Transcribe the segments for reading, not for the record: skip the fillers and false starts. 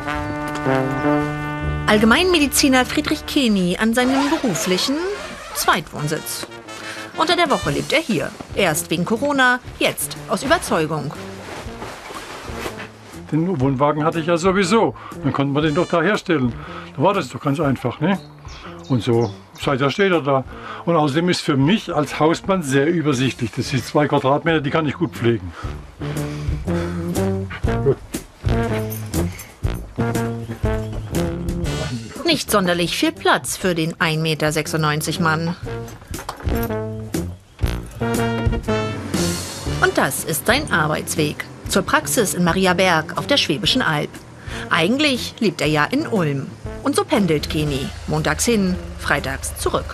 Allgemeinmediziner Friedrich Keni an seinem beruflichen Zweitwohnsitz. Unter der Woche lebt er hier. Erst wegen Corona, jetzt aus Überzeugung. Den Wohnwagen hatte ich ja sowieso. Dann konnte man den doch da herstellen. Da war das doch ganz einfach, ne? Und so, seither steht er da. Und außerdem ist für mich als Hausmann sehr übersichtlich. Das sind 2 Quadratmeter, die kann ich gut pflegen. Gut. Nicht sonderlich viel Platz für den 1,96 Meter Mann. Und das ist sein Arbeitsweg. Zur Praxis in Mariaberg auf der Schwäbischen Alb. Eigentlich lebt er ja in Ulm. Und so pendelt Keni. Montags hin, freitags zurück.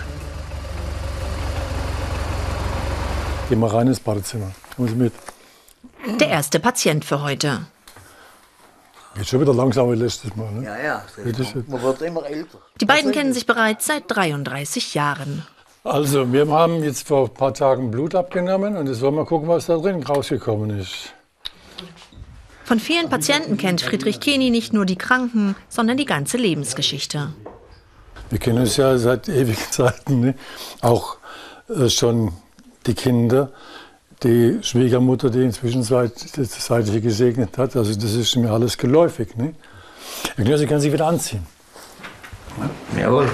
Geh mal rein ins Badezimmer. Kommen Sie mit. Der erste Patient für heute. Geht schon wieder langsam wie letztes Mal, ne? Ja. Man wird immer älter. Die beiden kennen sich bereits seit 33 Jahren. Also, wir haben jetzt vor ein paar Tagen Blut abgenommen und jetzt wollen wir gucken, was da drin rausgekommen ist. Von vielen Patienten kennt Friedrich Keni nicht nur die Kranken, sondern die ganze Lebensgeschichte. Wir kennen uns ja seit ewigen Zeiten, ne? Auch schon die Kinder, die Schwiegermutter, die inzwischen seitlich gesegnet hat. Also das ist mir alles geläufig. Ne? Herr Knöse, kann sich wieder anziehen. Jawohl.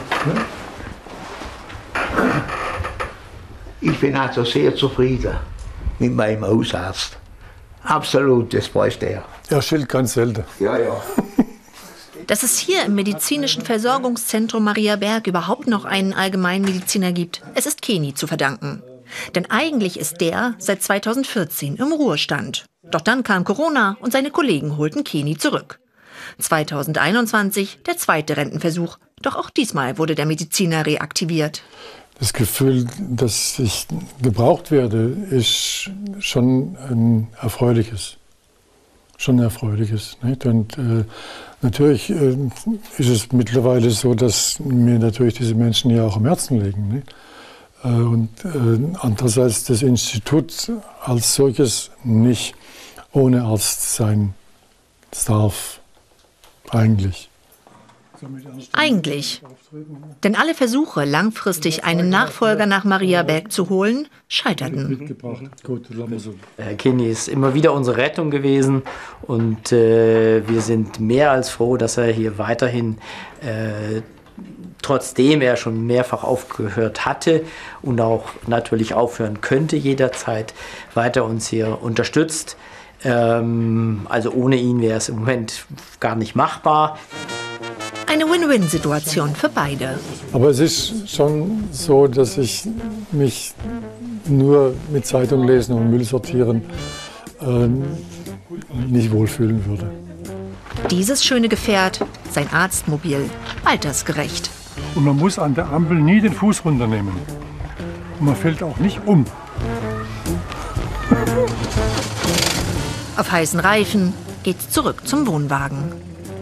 Ich bin also sehr zufrieden mit meinem Hausarzt. Absolut, das bräuchte er. Er schilt ganz selten. Ja. Dass es hier im medizinischen Versorgungszentrum Mariaberg überhaupt noch einen Allgemeinmediziner gibt, es ist Keni zu verdanken. Denn eigentlich ist der seit 2014 im Ruhestand. Doch dann kam Corona und seine Kollegen holten Keni zurück. 2021 der zweite Rentenversuch. Doch auch diesmal wurde der Mediziner reaktiviert. Das Gefühl, dass ich gebraucht werde, ist schon ein erfreuliches. Schon ein erfreuliches. Nicht? Und natürlich ist es mittlerweile so, dass mir natürlich diese Menschen ja auch am Herzen liegen. Nicht? Und andererseits das Institut als solches nicht ohne Arzt sein darf. Eigentlich. Eigentlich. Denn alle Versuche, langfristig einen Nachfolger nach Mariaberg zu holen, scheiterten. Herr Keni ist immer wieder unsere Rettung gewesen und wir sind mehr als froh, dass er hier weiterhin, trotzdem er schon mehrfach aufgehört hatte und auch natürlich aufhören könnte jederzeit, weiter uns hier unterstützt. Also ohne ihn wäre es im Moment gar nicht machbar. Eine Win-Win-Situation für beide. Aber es ist schon so, dass ich mich nur mit Zeitung lesen und Müll sortieren nicht wohlfühlen würde. Dieses schöne Gefährt, sein Arztmobil, altersgerecht. Und man muss an der Ampel nie den Fuß runternehmen. Und man fällt auch nicht um. Auf heißen Reifen geht's zurück zum Wohnwagen.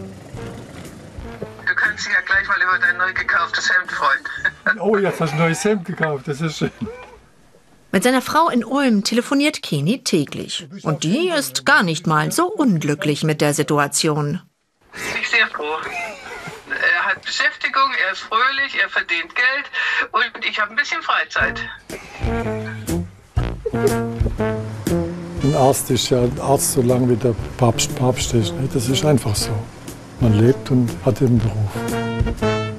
Du kannst dich ja gleich mal über dein neu gekauftes Hemd freuen. Oh, jetzt hast du ein neues Hemd gekauft, das ist schön. Mit seiner Frau in Ulm telefoniert Keni täglich. Und die ist gar nicht mal so unglücklich mit der Situation. Ich bin sehr froh. Er hat Beschäftigung, er ist fröhlich, er verdient Geld und ich habe ein bisschen Freizeit. Ein Arzt ist ja ein Arzt, solange wie der Papst ist. Das ist einfach so. Man lebt und hat den Beruf.